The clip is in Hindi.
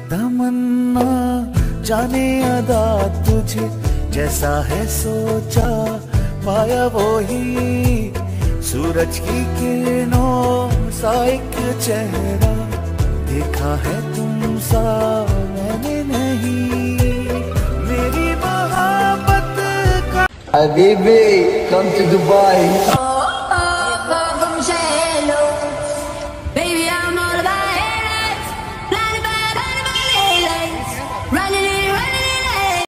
तमन्ना जाने अदा तुझे जैसा है सोचा, पाया वो ही सूरज की किरणों सा एक चेहरा, देखा है तुम सा मैंने नहीं, मेरी मोहब्बत का Habibi, come to Dubai.